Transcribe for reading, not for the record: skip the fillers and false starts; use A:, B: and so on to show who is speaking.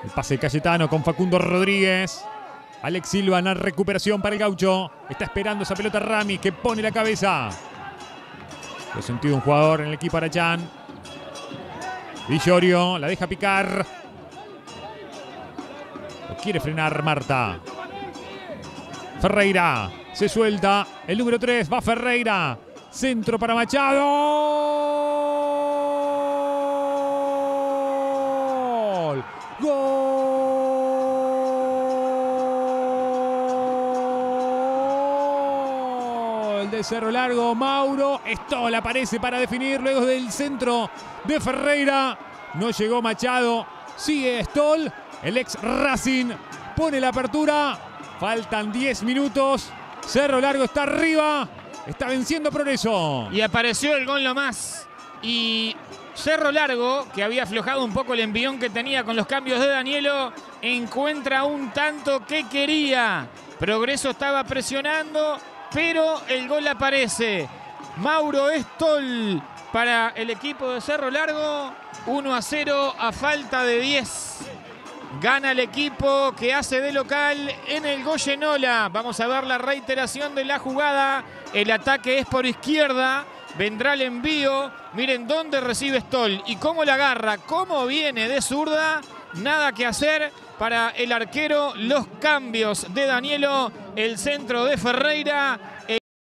A: El pase de Cayetano con Facundo Rodríguez. Alex Silva en la recuperación para el gaucho. Está esperando esa pelota Rami que pone la cabeza. Lo ha sentido un jugador en el equipo Arachán. Villorio la deja picar. Lo quiere frenar Marta. Ferreira se suelta. El número 3 va Ferreira. Centro para Machado. Gol de Cerro Largo. Mauro Stoll aparece para definir luego del centro de Ferreira. No llegó Machado. Sigue Stoll. El ex Racing pone la apertura. Faltan 10 minutos. Cerro Largo está arriba. Está venciendo Progreso.
B: Y apareció el gol nomás. Y Cerro Largo, que había aflojado un poco el envión que tenía con los cambios de Danielo, encuentra un tanto que quería. Progreso estaba presionando, pero el gol aparece. Mauro Stoll para el equipo de Cerro Largo. 1-0 a falta de 10. Gana el equipo que hace de local en el Goyenola. Vamos a ver la reiteración de la jugada. El ataque es por izquierda. Vendrá el envío. Miren dónde recibe Stoll y cómo la agarra, cómo viene de zurda. Nada que hacer para el arquero. Los cambios de Danielo. El centro de Ferreira.